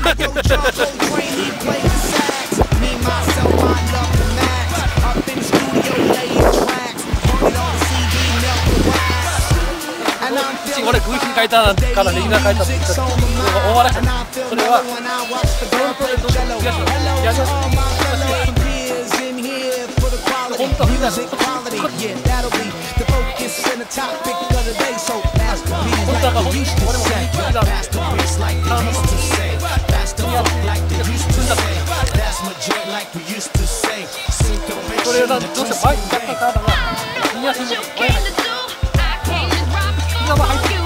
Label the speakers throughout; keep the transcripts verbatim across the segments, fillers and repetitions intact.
Speaker 1: 俺グーフィー変えたからレギュラー変えたって言ったら大笑い。それはフロントでどうしようやりやすい本当はみんなで本当は本当は俺もいい俺もいいだろこれがどうして前にやったからがみんなするの前に今は入ってる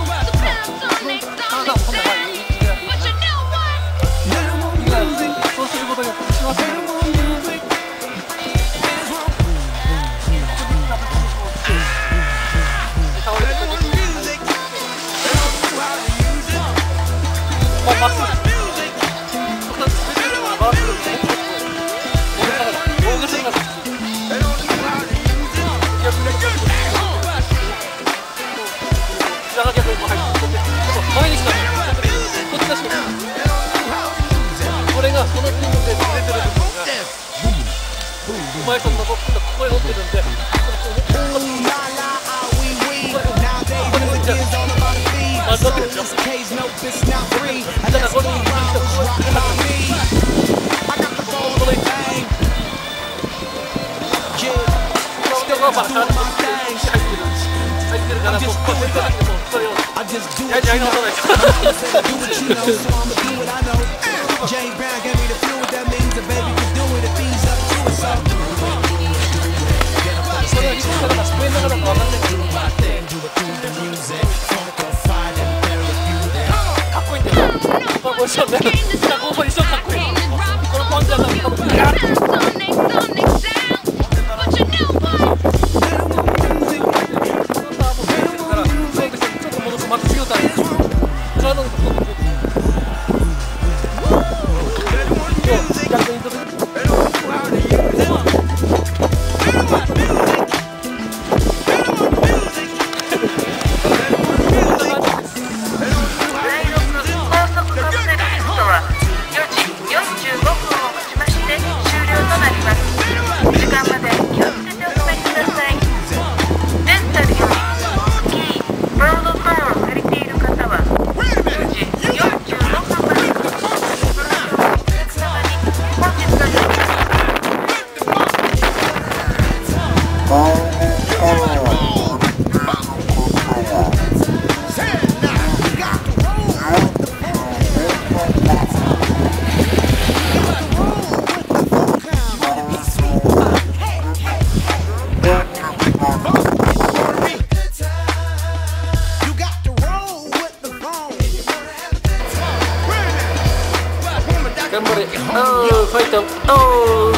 Speaker 1: そうすることによってしませんまっすぐ前に来たのこっちだしこれがこの部分で出てる部分がうまいそんなここへ持ってるんでこれこれじゃあなってるでしょだからこれにこの位置人がまあ入ってる入ってるからこここそれをやりやり直さないそれは人だからスペインだからか分かんないけどかっこいいんだよこれ一緒だよこれ一緒かっこいいこのパンチは多分ガーッと頑張れ、おー、ファイト、おー